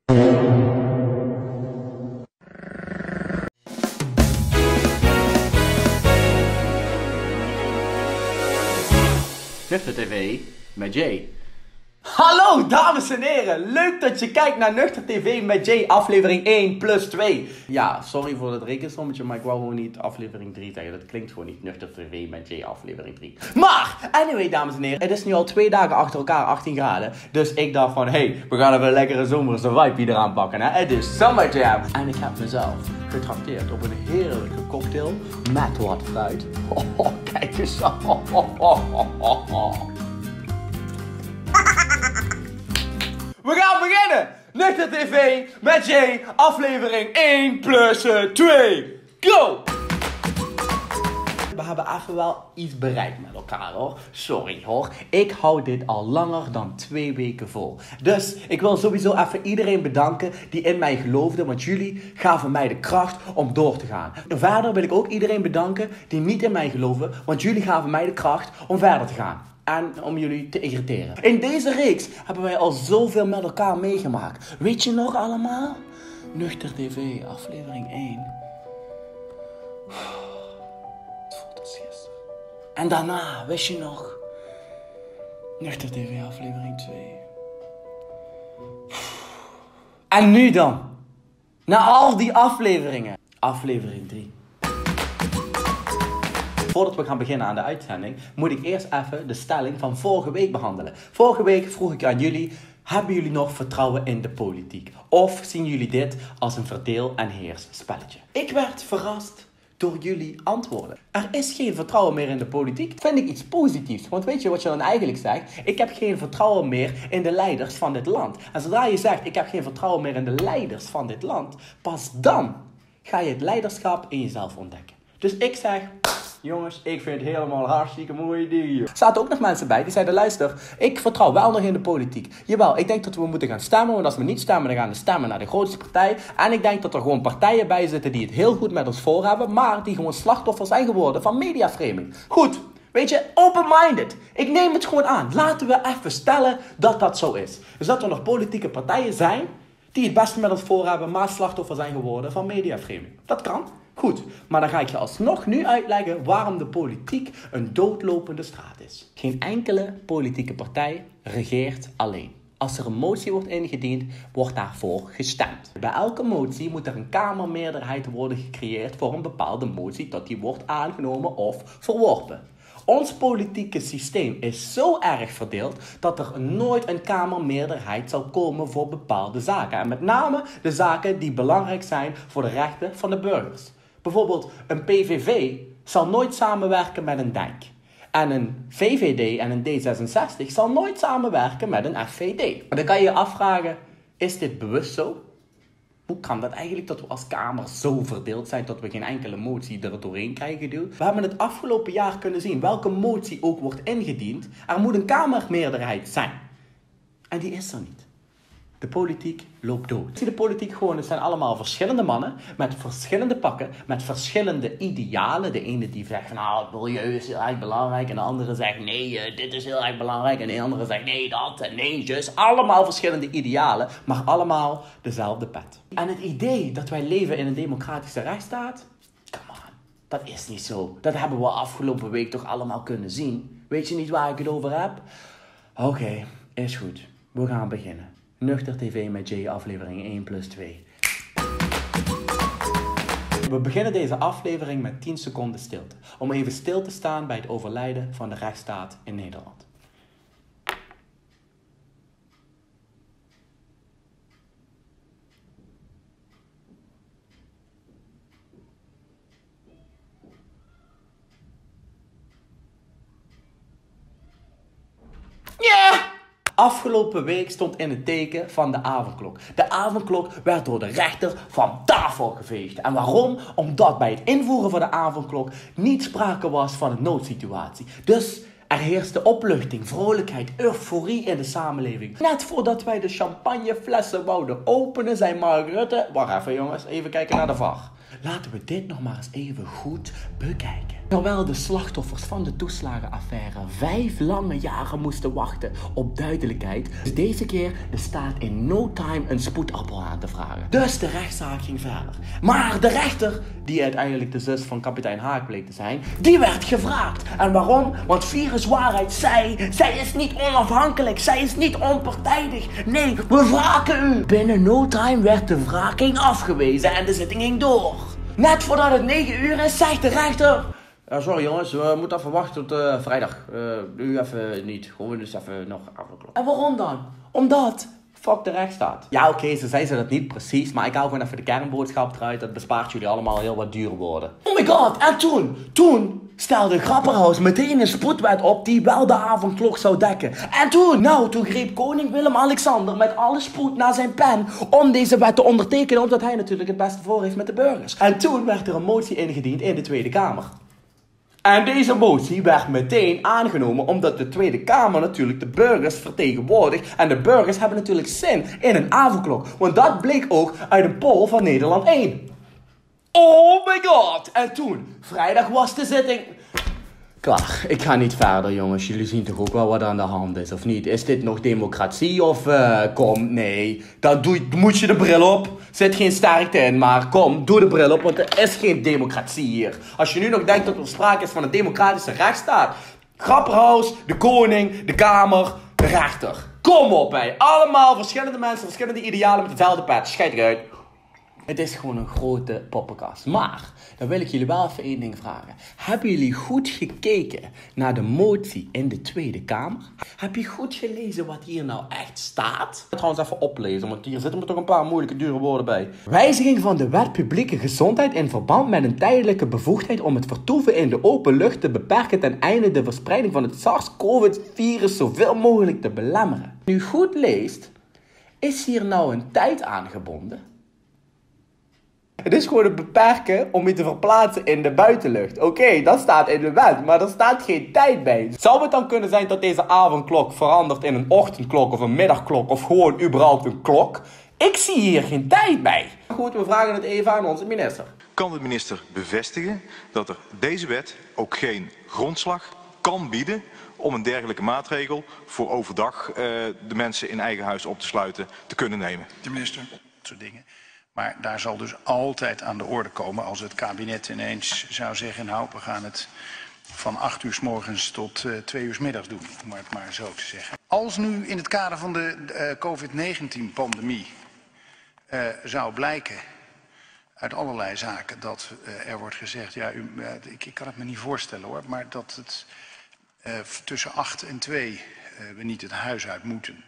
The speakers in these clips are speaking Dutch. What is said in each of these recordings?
Nuchter TV met Jay. Hallo dames en heren, leuk dat je kijkt naar Nuchter TV met Jay, aflevering 1 plus 2. Ja, sorry voor het rekensommetje, maar ik wou gewoon niet aflevering 3 zeggen. Dat klinkt gewoon niet, Nuchter TV met Jay, aflevering 3. Maar, anyway dames en heren, het is nu al 2 dagen achter elkaar 18 graden. Dus ik dacht van, hey, we gaan even een lekkere zomerse vibe hier eraan pakken. Hè? Het is Summer Jam. En ik heb mezelf getrakteerd op een heerlijke cocktail met wat fruit. Oh, kijk eens. We gaan beginnen! Nuchter TV met Jay, aflevering 1 plus 2. Go! We hebben even wel iets bereikt met elkaar hoor. Sorry hoor. Ik hou dit al langer dan 2 weken vol. Dus ik wil sowieso even iedereen bedanken die in mij geloofde. Want jullie gaven mij de kracht om door te gaan. En verder wil ik ook iedereen bedanken die niet in mij geloven. Want jullie gaven mij de kracht om verder te gaan. En om jullie te irriteren. In deze reeks hebben wij al zoveel met elkaar meegemaakt. Weet je nog allemaal? Nuchter TV, aflevering 1. Het voelt als gisteren. En daarna, wist je nog? Nuchter TV, aflevering 2. En nu dan? Na al die afleveringen. Aflevering 3. Voordat we gaan beginnen aan de uitzending, moet ik eerst even de stelling van vorige week behandelen. Vorige week vroeg ik aan jullie, hebben jullie nog vertrouwen in de politiek? Of zien jullie dit als een verdeel- en heers spelletje? Ik werd verrast door jullie antwoorden. Er is geen vertrouwen meer in de politiek. Vind ik iets positiefs. Want weet je wat je dan eigenlijk zegt? Ik heb geen vertrouwen meer in de leiders van dit land. En zodra je zegt, ik heb geen vertrouwen meer in de leiders van dit land, pas dan ga je het leiderschap in jezelf ontdekken. Dus ik zeg, jongens, ik vind het helemaal een hartstikke mooi idee. Er zaten ook nog mensen bij die zeiden, luister, ik vertrouw wel nog in de politiek. Jawel, ik denk dat we moeten gaan stemmen, want als we niet stemmen, dan gaan we stemmen naar de grootste partij. En ik denk dat er gewoon partijen bij zitten die het heel goed met ons voor hebben, maar die gewoon slachtoffer zijn geworden van mediaframing. Goed, weet je, open-minded. Ik neem het gewoon aan. Laten we even stellen dat dat zo is. Dus dat er nog politieke partijen zijn die het beste met ons voor hebben, maar slachtoffer zijn geworden van mediaframing. Dat kan. Goed, maar dan ga ik je alsnog nu uitleggen waarom de politiek een doodlopende straat is. Geen enkele politieke partij regeert alleen. Als er een motie wordt ingediend, wordt daarvoor gestemd. Bij elke motie moet er een kamermeerderheid worden gecreëerd voor een bepaalde motie tot die wordt aangenomen of verworpen. Ons politieke systeem is zo erg verdeeld dat er nooit een kamermeerderheid zal komen voor bepaalde zaken. En met name de zaken die belangrijk zijn voor de rechten van de burgers. Bijvoorbeeld een PVV zal nooit samenwerken met een DENK. En een VVD en een D66 zal nooit samenwerken met een FVD. Dan kan je je afvragen, is dit bewust zo? Hoe kan dat eigenlijk dat we als Kamer zo verdeeld zijn dat we geen enkele motie er doorheen krijgen geduwd? We hebben het afgelopen jaar kunnen zien, welke motie ook wordt ingediend. Er moet een kamermeerderheid zijn. En die is er niet. De politiek loopt dood. Ik zie de politiek gewoon, het zijn allemaal verschillende mannen met verschillende pakken, met verschillende idealen. De ene die zegt van nou, het milieu is heel erg belangrijk en de andere zegt nee, dit is heel erg belangrijk en de andere zegt nee, dat en nee, dus. Allemaal verschillende idealen, maar allemaal dezelfde pet. En het idee dat wij leven in een democratische rechtsstaat, come on, dat is niet zo. Dat hebben we afgelopen week toch allemaal kunnen zien. Weet je niet waar ik het over heb? Oké, is goed. We gaan beginnen. Nuchter TV met Jay, aflevering 1 plus 2. We beginnen deze aflevering met 10 seconden stilte. Om even stil te staan bij het overlijden van de rechtsstaat in Nederland. Afgelopen week stond in het teken van de avondklok. De avondklok werd door de rechter van tafel geveegd. En waarom? Omdat bij het invoeren van de avondklok niet sprake was van een noodsituatie. Dus er heerste opluchting, vrolijkheid, euforie in de samenleving. Net voordat wij de champagneflessen wouden openen, zei Mark Rutte... Wacht even jongens, even kijken naar de VAR. Laten we dit nog maar eens even goed bekijken. Terwijl de slachtoffers van de toeslagenaffaire 5 lange jaren moesten wachten op duidelijkheid, is deze keer de staat in no time een spoedappel aan te vragen. Dus de rechtszaak ging verder. Maar de rechter, die uiteindelijk de zus van kapitein Haak bleek te zijn, die werd gevraagd. En waarom? Want Virus Waarheid zij is niet onafhankelijk, zij is niet onpartijdig. Nee, we wraken u. Binnen no time werd de wraking afgewezen en de zitting ging door. Net voordat het 9 uur is, zegt de rechter: sorry jongens, we moeten even wachten tot vrijdag. Nu even niet, gewoon dus even nog avondklok. En waarom dan? Omdat fuck de rechtsstaat. Ja oké, ze zei ze dat niet precies, maar ik haal gewoon even de kernboodschap eruit. Dat bespaart jullie allemaal heel wat dure woorden. Oh my god, en toen stelde Grapperhaus meteen een spoedwet op die wel de avondklok zou dekken. En toen greep koning Willem-Alexander met alle spoed naar zijn pen om deze wet te ondertekenen, omdat hij natuurlijk het beste voor heeft met de burgers. En toen werd er een motie ingediend in de Tweede Kamer. En deze motie werd meteen aangenomen omdat de Tweede Kamer natuurlijk de burgers vertegenwoordigt. En de burgers hebben natuurlijk zin in een avondklok. Want dat bleek ook uit een poll van Nederland 1. Oh my god! En toen, vrijdag was de zitting klaar. Ik ga niet verder jongens. Jullie zien toch ook wel wat aan de hand is, of niet? Is dit nog democratie of kom, nee. Moet je de bril op. Zit geen sterkte in, maar kom, doe de bril op, want er is geen democratie hier. Als je nu nog denkt dat er sprake is van een democratische rechtsstaat. Grapperhaus, de koning, de kamer, de rechter. Kom op hé. Allemaal verschillende mensen, verschillende idealen met hetzelfde pet. Scheid eruit. Het is gewoon een grote poppenkast. Maar, dan wil ik jullie wel even één ding vragen. Hebben jullie goed gekeken naar de motie in de Tweede Kamer? Heb je goed gelezen wat hier nou echt staat? Ik ga trouwens even oplezen, want hier zitten er toch een paar moeilijke, dure woorden bij. Wijziging van de wet publieke gezondheid in verband met een tijdelijke bevoegdheid om het vertoeven in de open lucht te beperken ten einde de verspreiding van het SARS-CoV-virus zoveel mogelijk te belemmeren. Nu goed leest, is hier nou een tijd aangebonden? Het is gewoon het beperken om je te verplaatsen in de buitenlucht. Oké, dat staat in de wet, maar er staat geen tijd bij. Zou het dan kunnen zijn dat deze avondklok verandert in een ochtendklok of een middagklok of gewoon überhaupt een klok? Ik zie hier geen tijd bij. Goed, we vragen het even aan onze minister. Kan de minister bevestigen dat er deze wet ook geen grondslag kan bieden om een dergelijke maatregel voor overdag de mensen in eigen huis op te sluiten te kunnen nemen? De minister, dat soort dingen. Maar daar zal dus altijd aan de orde komen als het kabinet ineens zou zeggen, nou, we gaan het van 8 uur 's morgens tot 2 uur 's middags doen, om het maar zo te zeggen. Als nu in het kader van de COVID-19-pandemie zou blijken uit allerlei zaken dat er wordt gezegd, ja, ik kan het me niet voorstellen hoor, maar dat het tussen 8 en 2 we niet het huis uit moeten.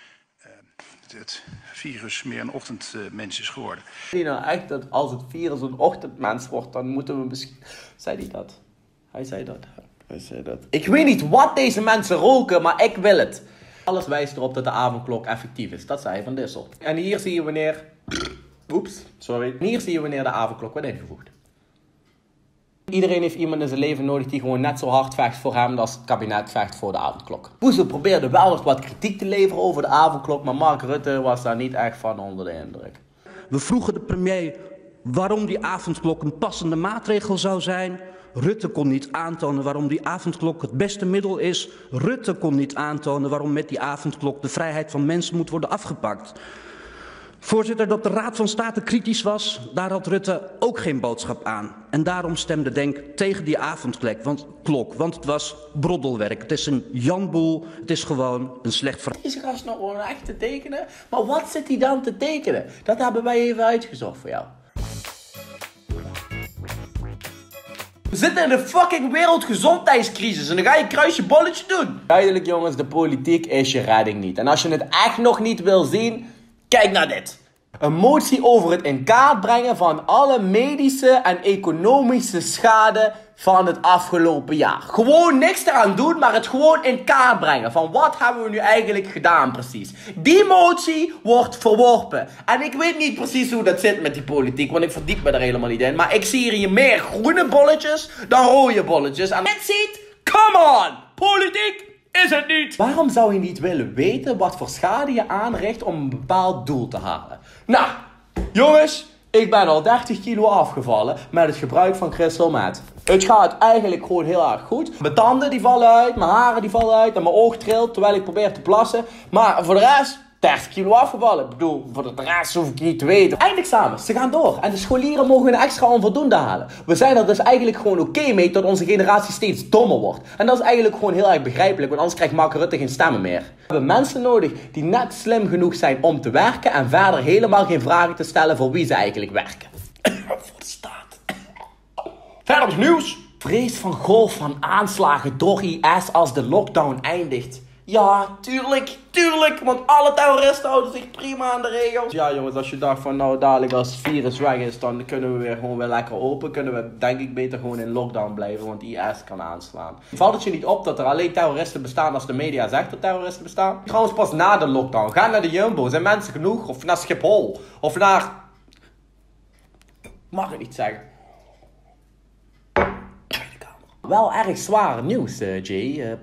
Het virus meer een ochtendmens is geworden. Zie je nou echt dat als het virus een ochtendmens wordt, dan moeten we misschien... Zei hij dat? Hij zei dat. Ik weet niet wat deze mensen roken, maar ik wil het. Alles wijst erop dat de avondklok effectief is. Dat zei hij van Dissel. En hier zie je wanneer... Hier zie je wanneer de avondklok wordt ingevoegd. Iedereen heeft iemand in zijn leven nodig die gewoon net zo hard vecht voor hem als het kabinet vecht voor de avondklok. Woezel probeerde wel nog wat kritiek te leveren over de avondklok, maar Mark Rutte was daar niet echt van onder de indruk. We vroegen de premier waarom die avondklok een passende maatregel zou zijn. Rutte kon niet aantonen waarom die avondklok het beste middel is. Rutte kon niet aantonen waarom met die avondklok de vrijheid van mensen moet worden afgepakt. Voorzitter, dat de Raad van State kritisch was, daar had Rutte ook geen boodschap aan. En daarom stemde Denk tegen die avondklok, want het was broddelwerk. Het is een janboel, het is gewoon een slecht verhaal. Is gast nog gewoon echt te tekenen? Maar wat zit hij dan te tekenen? Dat hebben wij even uitgezocht voor jou. We zitten in een fucking wereldgezondheidscrisis en dan ga je kruisje bolletje doen. Duidelijk jongens, de politiek is je redding niet. En als je het echt nog niet wil zien, kijk naar dit. Een motie over het in kaart brengen van alle medische en economische schade van het afgelopen jaar. Gewoon niks eraan doen, maar het gewoon in kaart brengen. Van wat hebben we nu eigenlijk gedaan precies. Die motie wordt verworpen. En ik weet niet precies hoe dat zit met die politiek, want ik verdiep me er helemaal niet in. Maar ik zie hier meer groene bolletjes dan rode bolletjes. En dit ziet, come on, politiek is het niet. Waarom zou je niet willen weten wat voor schade je aanricht om een bepaald doel te halen? Nou, jongens, ik ben al 30 kilo afgevallen met het gebruik van crystal meth. Het gaat eigenlijk gewoon heel erg goed. Mijn tanden die vallen uit, mijn haren die vallen uit en mijn oog trilt terwijl ik probeer te plassen. Maar voor de rest, 30 kilo afgevallen. Ik bedoel, voor de rest hoef ik niet te weten. Eindexamens, ze gaan door. En de scholieren mogen een extra onvoldoende halen. We zijn er dus eigenlijk gewoon oké mee dat onze generatie steeds dommer wordt. En dat is eigenlijk gewoon heel erg begrijpelijk, want anders krijgt Mark Rutte geen stemmen meer. We hebben mensen nodig die net slim genoeg zijn om te werken en verder helemaal geen vragen te stellen voor wie ze eigenlijk werken. Voor de staat. Verder nog nieuws. Vrees van golf van aanslagen door IS als de lockdown eindigt. Ja, tuurlijk, want alle terroristen houden zich prima aan de regels. Ja jongens, als je dacht van nou dadelijk als het virus weg is, dan kunnen we weer gewoon weer lekker open. Kunnen we denk ik beter gewoon in lockdown blijven, want IS kan aanslaan. Valt het je niet op dat er alleen terroristen bestaan als de media zegt dat terroristen bestaan? Trouwens pas na de lockdown. Ga naar de Jumbo, zijn mensen genoeg? Of naar Schiphol? Of naar... Mag ik niet zeggen. Wel erg zwaar nieuws, Jay.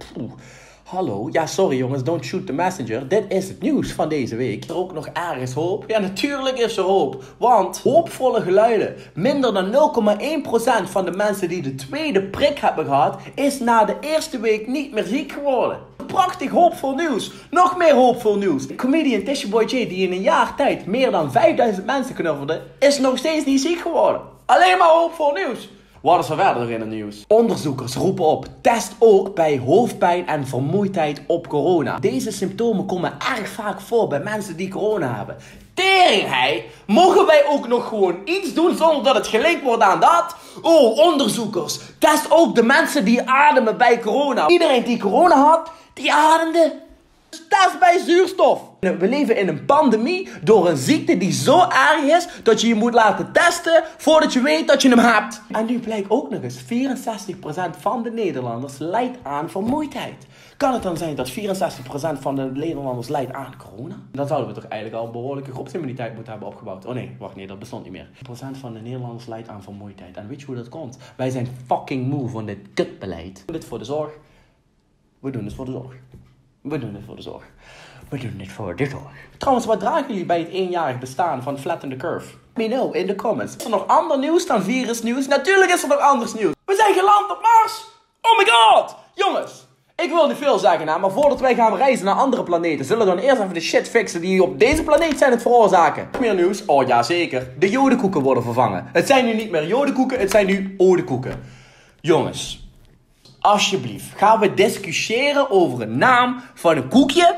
Hallo, ja sorry jongens, don't shoot the messenger. Dit is het nieuws van deze week. Is er ook nog ergens hoop? Ja, natuurlijk is er hoop. Want hoopvolle geluiden. Minder dan 0,1% van de mensen die de tweede prik hebben gehad, is na de eerste week niet meer ziek geworden. Prachtig hoopvol nieuws. Nog meer hoopvol nieuws. Comedian Tishaboy J, die in een jaar tijd meer dan 5000 mensen knuffelde, is nog steeds niet ziek geworden. Alleen maar hoopvol nieuws. Wat is er verder in het nieuws? Onderzoekers roepen op, test ook bij hoofdpijn en vermoeidheid op corona. Deze symptomen komen erg vaak voor bij mensen die corona hebben. Tering, mogen wij ook nog gewoon iets doen zonder dat het gelinkt wordt aan dat? Oh, onderzoekers, test ook de mensen die ademen bij corona. Iedereen die corona had, die ademde. Test bij zuurstof. We leven in een pandemie door een ziekte die zo erg is dat je je moet laten testen voordat je weet dat je hem hebt. En nu blijkt ook nog eens 64% van de Nederlanders lijdt aan vermoeidheid. Kan het dan zijn dat 64% van de Nederlanders lijdt aan corona? Dan zouden we toch eigenlijk al een behoorlijke groepsimmuniteit moeten hebben opgebouwd. Oh nee, wacht, nee, dat bestond niet meer. 1% van de Nederlanders lijdt aan vermoeidheid. En weet je hoe dat komt? Wij zijn fucking moe van dit kutbeleid. We doen dit voor de zorg. We doen het voor de zorg. We doen dit voor de zorg. We doen dit voor de zorg. Trouwens, wat dragen jullie bij het eenjarig bestaan van Flatten the Curve? Let me know in de comments. Is er nog ander nieuws dan virusnieuws? Natuurlijk is er nog anders nieuws. We zijn geland op Mars! Oh my god! Jongens, ik wil niet veel zeggen, maar voordat wij gaan reizen naar andere planeten, zullen we dan eerst even de shit fixen die op deze planeet zijn het veroorzaken. Meer nieuws? Oh ja, zeker. De jodenkoeken worden vervangen. Het zijn nu niet meer jodenkoeken, het zijn nu odekoeken. Jongens. Alsjeblieft, gaan we discussiëren over een naam van een koekje?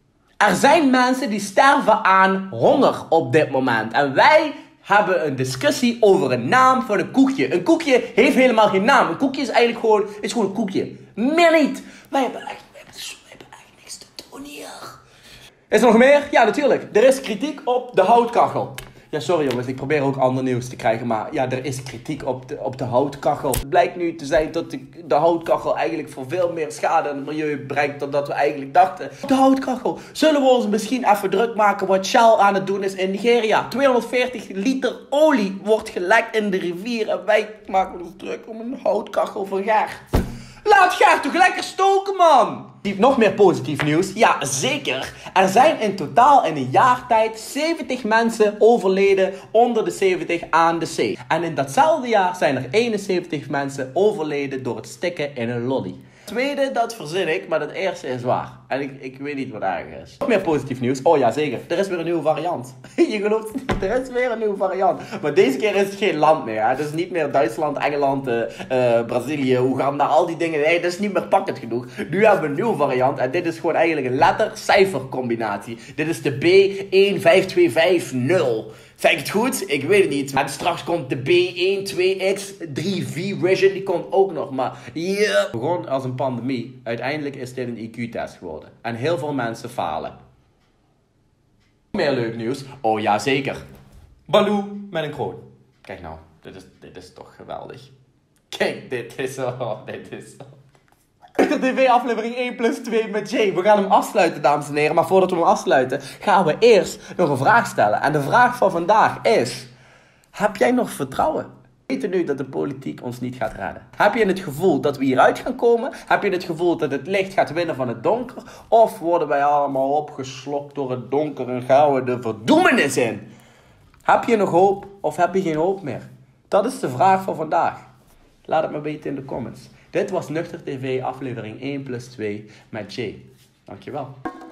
Er zijn mensen die sterven aan honger op dit moment. En wij hebben een discussie over een naam van een koekje. Een koekje heeft helemaal geen naam. Een koekje is eigenlijk gewoon een koekje. Meer niet. Wij hebben echt niks te doen hier. Is er nog meer? Ja, natuurlijk. Er is kritiek op de houtkachel. Ja, sorry jongens, ik probeer ook ander nieuws te krijgen, maar ja, er is kritiek op de houtkachel. Het blijkt nu te zijn dat de houtkachel eigenlijk voor veel meer schade aan het milieu brengt dan dat we eigenlijk dachten. De houtkachel. Zullen we ons misschien even druk maken wat Shell aan het doen is in Nigeria? 240 liter olie wordt gelekt in de rivier en wij maken ons druk om een houtkachel van Ger. Laat Ger toch lekker stoken, man! Nog meer positief nieuws. Ja, zeker. Er zijn in totaal in een jaar tijd 70 mensen overleden onder de 70 aan de zee. En in datzelfde jaar zijn er 71 mensen overleden door het stikken in een lolly. Tweede, dat verzin ik, maar het eerste is waar. En ik weet niet wat erger is. Nog meer positief nieuws. Oh ja, zeker. Er is weer een nieuwe variant. Je gelooft het niet. Er is weer een nieuwe variant. Maar deze keer is het geen land meer. Hè? Het is niet meer Duitsland, Engeland, Brazilië, Oeganda, al die dingen. Nee, dat is niet meer pakkend genoeg. Nu hebben we een nieuwe variant. En dit is gewoon eigenlijk een letter-cijfer combinatie. Dit is de B15250. Zeg ik het goed? Ik weet het niet. En straks komt de B12X3V Vision. Die komt ook nog. Maar yeah. Het begon als een pandemie. Uiteindelijk is dit een IQ-test geworden. En heel veel mensen falen. Meer leuk nieuws. Oh ja, zeker. Baloo met een kroon. Kijk nou. Dit is toch geweldig. Kijk, dit is zo. TV aflevering 1+2 met Jay. We gaan hem afsluiten, dames en heren. Maar voordat we hem afsluiten, gaan we eerst nog een vraag stellen. En de vraag van vandaag is: heb jij nog vertrouwen? We weten nu dat de politiek ons niet gaat redden. Heb je het gevoel dat we hieruit gaan komen? Heb je het gevoel dat het licht gaat winnen van het donker? Of worden wij allemaal opgeslokt door het donker en gaan we de verdoemenis in? Heb je nog hoop of heb je geen hoop meer? Dat is de vraag van vandaag. Laat het me weten in de comments. Dit was Nuchter TV aflevering 1+2 met Jay. Dankjewel.